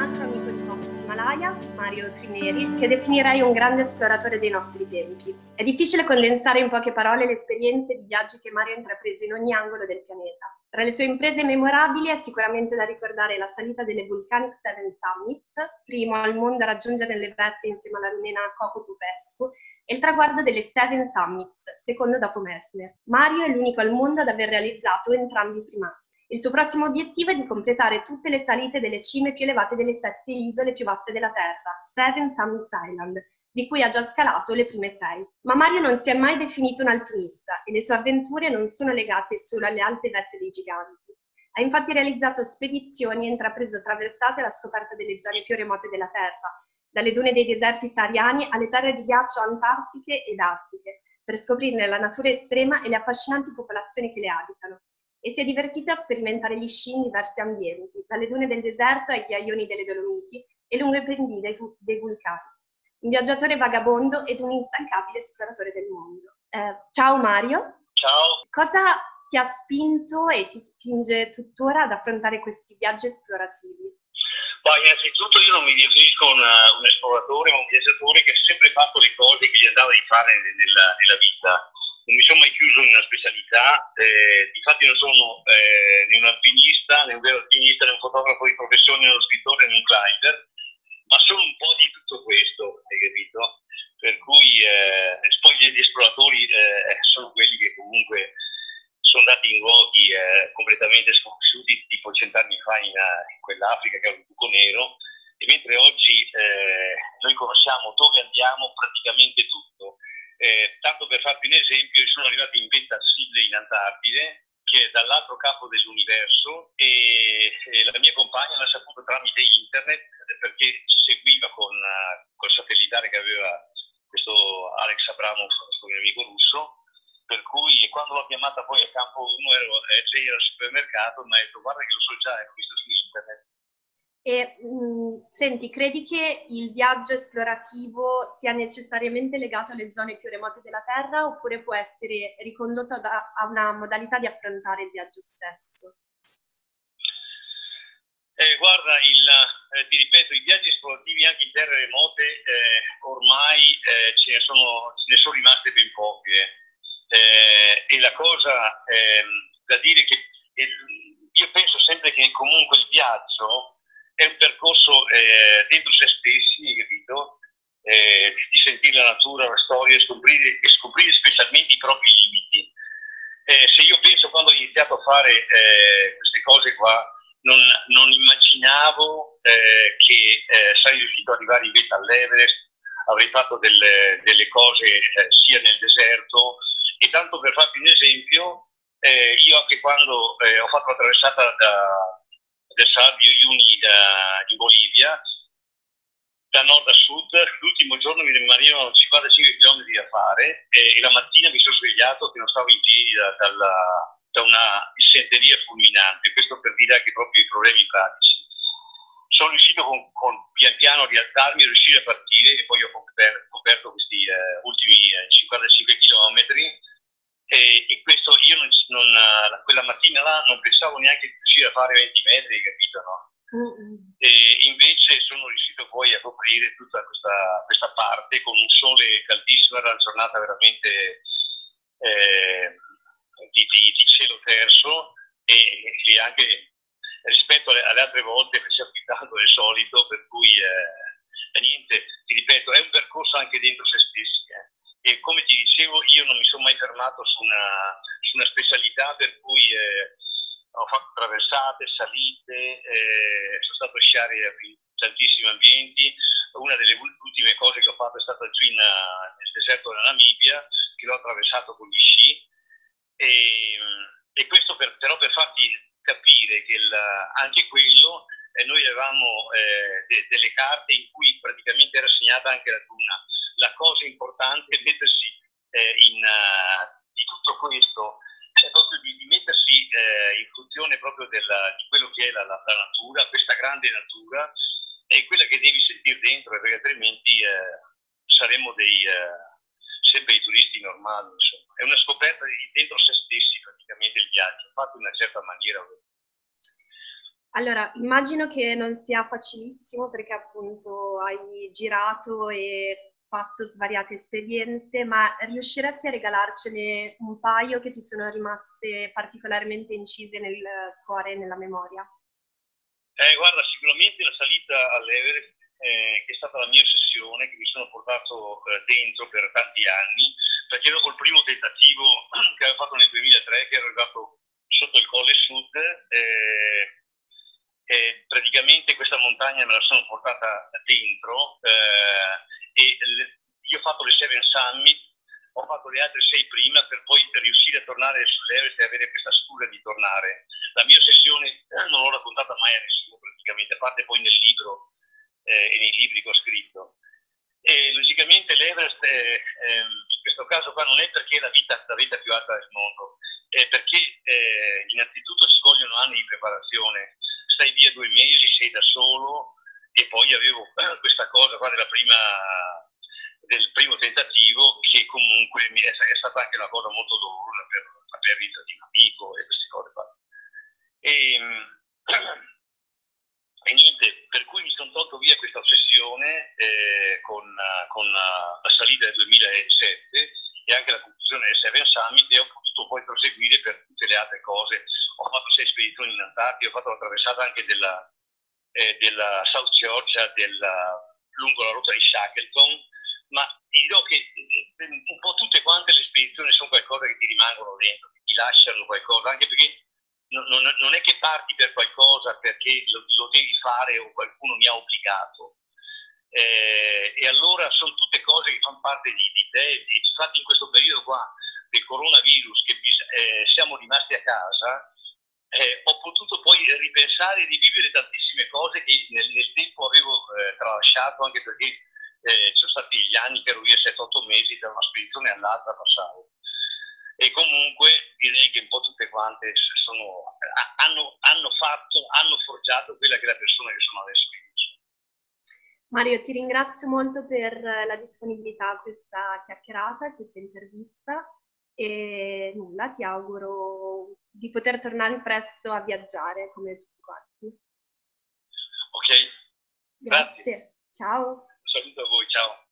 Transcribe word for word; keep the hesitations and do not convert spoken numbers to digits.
altro amico di Focus Himalaya, Mario Trineri, che definirei un grande esploratore dei nostri tempi. È difficile condensare in poche parole le esperienze di viaggi che Mario ha intrapreso in ogni angolo del pianeta. Tra le sue imprese memorabili è sicuramente da ricordare la salita delle Vulcanic Seven Summits, primo al mondo a raggiungere le vette insieme alla rumena Coco Popescu, e il traguardo delle Seven Summits, secondo dopo Messner. Mario è l'unico al mondo ad aver realizzato entrambi i primati. Il suo prossimo obiettivo è di completare tutte le salite delle cime più elevate delle sette isole più vaste della Terra, Seven Summits Island, di cui ha già scalato le prime sei. Ma Mario non si è mai definito un alpinista e le sue avventure non sono legate solo alle alte vette dei giganti. Ha infatti realizzato spedizioni e intrapreso traversate alla scoperta delle zone più remote della Terra, dalle dune dei deserti sahariani alle terre di ghiaccio antartiche ed artiche, per scoprirne la natura estrema e le affascinanti popolazioni che le abitano. E si è divertito a sperimentare gli sci in diversi ambienti, dalle dune del deserto ai ghiaioni delle Dolomiti e lungo i pendii dei, dei vulcani. Un viaggiatore vagabondo ed un instancabile esploratore del mondo. Eh, ciao Mario. Ciao. Cosa ti ha spinto e ti spinge tuttora ad affrontare questi viaggi esplorativi? Beh, innanzitutto io non mi definisco un, un esploratore, ma un viaggiatore che ha sempre fatto le cose che gli andava di fare nella, nella vita. Non mi sono mai chiuso in una specialità, eh, infatti non sono eh, né un alpinista, né un vero alpinista, né un fotografo di professione, né uno scrittore, né un climber, ma sono un po' di tutto questo, hai capito? Per cui eh, poi gli esploratori eh, sono quelli che comunque sono andati in luoghi eh, completamente sconosciuti, tipo cent'anni fa in, in quell'Africa che era un buco nero, e mentre oggi eh, noi conosciamo dove andiamo praticamente tutto. Eh, tanto per farvi un esempio, io sono arrivato in Vetta Sidley in Antartide, che è dall'altro capo dell'universo, e, e la mia compagna l'ha saputo tramite internet, perché seguiva con uh, col satellitare che aveva questo Alex Abramov, questo mio amico russo, per cui quando l'ho chiamata poi a campo uno ero, eh, ero al supermercato, mi ha detto guarda che lo so già, l'ho visto su internet. E mh, senti, credi che il viaggio esplorativo sia necessariamente legato alle zone più remote della Terra oppure può essere ricondotto da, a una modalità di affrontare il viaggio stesso? Eh, guarda, il, eh, ti ripeto, i viaggi esplorativi anche in terre remote eh, ormai eh, ce, ne sono, ce ne sono rimaste ben poche. Eh, e la cosa eh, da dire che eh, io penso sempre che comunque il viaggio è un percorso eh, dentro se stessi, hai capito? Eh, di sentire la natura, la storia, scoprire, e scoprire specialmente i propri limiti. Eh, se io penso quando ho iniziato a fare eh, queste cose qua, non, non immaginavo eh, che eh, sarei riuscito ad arrivare in vetta all'Everest, avrei fatto delle, delle cose eh, sia nel deserto, e tanto per farti un esempio, eh, io anche quando eh, ho fatto la traversata da del Salvio Uyuni da, in Bolivia, da nord a sud, l'ultimo giorno mi rimanevano cinquantacinque chilometri da fare e, e la mattina mi sono svegliato che non stavo in piedi da, dalla, da una dissenteria fulminante, questo per dire anche proprio i problemi pratici. Sono riuscito con, con pian piano a rialzarmi, a riuscire a partire, e poi ho coperto, coperto questi eh, ultimi eh, cinquantacinque chilometri. E, e questo io non, non, quella mattina là non pensavo neanche di riuscire a fare venti metri, capito, no? Mm-hmm. E invece sono riuscito poi a coprire tutta questa, questa parte con un sole caldissimo, era una giornata veramente eh, di, di, di cielo terso, e, e anche rispetto alle, alle altre volte precipitato del solito, per cui eh, niente, ti ripeto, è un percorso anche dentro se stessi. Eh. E come ti dicevo, io non mi sono mai fermato su una, su una specialità, per cui eh, ho fatto traversate, salite, eh, sono stato a sciare in tantissimi ambienti. Una delle ultime cose che ho fatto è stata giù in, nel deserto della Namibia, che l'ho attraversato con gli sci, e, e questo per, però per farti capire che il, anche quello, eh, noi avevamo eh, de, delle carte in cui praticamente era segnata anche la duna. La cosa importante è mettersi eh, in, uh, di tutto questo, è proprio di, di mettersi eh, in funzione proprio della, di quello che è la, la, la natura, questa grande natura, è quella che devi sentire dentro, perché altrimenti eh, saremmo dei, eh, sempre i turisti normali, insomma. È una scoperta di dentro se stessi praticamente il viaggio, fatto in una certa maniera. Allora, immagino che non sia facilissimo perché appunto hai girato e fatto svariate esperienze, ma riusciresti a regalarcene un paio che ti sono rimaste particolarmente incise nel cuore e nella memoria? Eh, guarda, sicuramente la salita all'Everest, eh, che è stata la mia ossessione, che mi sono portato eh, dentro per tanti anni, perché dopo il primo tentativo che avevo fatto nel duemilatré, che ero arrivato sotto il Colle Sud, eh, eh, praticamente questa montagna me la sono portata dentro eh, e le, io ho fatto le Seven Summit, ho fatto le altre sei prima per poi riuscire a tornare sull'Everest e avere questa scusa di tornare. La mia ossessione eh, non l'ho raccontata mai a nessuno praticamente, a parte poi nel libro eh, e nei libri che ho scritto. E logicamente l'Everest, eh, ehm, in questo caso qua, non è perché è la vita, la vita più alta del mondo, è perché eh, innanzitutto ci vogliono anni di preparazione. Stai via due mesi, sei da solo, e poi avevo eh, questa cosa qua della prima, del primo tentativo, che comunque mi è, è stata anche una cosa molto dolorosa per la perdita di un amico e queste cose qua. E, e niente, per cui mi sono tolto via questa ossessione eh, con, con la salita del duemilasette e anche la conclusione del Seven Summit, e ho potuto poi proseguire per tutte le altre cose. Ho fatto sei spedizioni in Antartide, ho fatto la traversata anche della, eh, della South Georgia, della, lungo la rotta di Shackleton, ma ti dirò che eh, un po' tutte quante le spedizioni sono qualcosa che ti rimangono dentro, che ti lasciano qualcosa, anche perché non, non, non è che parti per qualcosa perché lo, lo devi fare o qualcuno mi ha obbligato. Eh, e allora sono tutte cose che fanno parte di, di te. Infatti in questo periodo qua del coronavirus, che eh, siamo rimasti a casa, eh, ho potuto poi ripensare e rivivere tantissime cose che nel, nel tempo avevo eh, tralasciato, anche perché eh, ci sono stati gli anni che ero via sette otto mesi da una spedizione all'altra passavo. E comunque direi che un po' tutte quante sono, hanno, hanno fatto, hanno forgiato quella che è la persona che sono adesso io. Mario, ti ringrazio molto per la disponibilità a questa chiacchierata, a questa intervista, e nulla, ti auguro di poter tornare presto a viaggiare come tutti quanti. Ok, Grazie, grazie. Ciao. Un saluto a voi, ciao.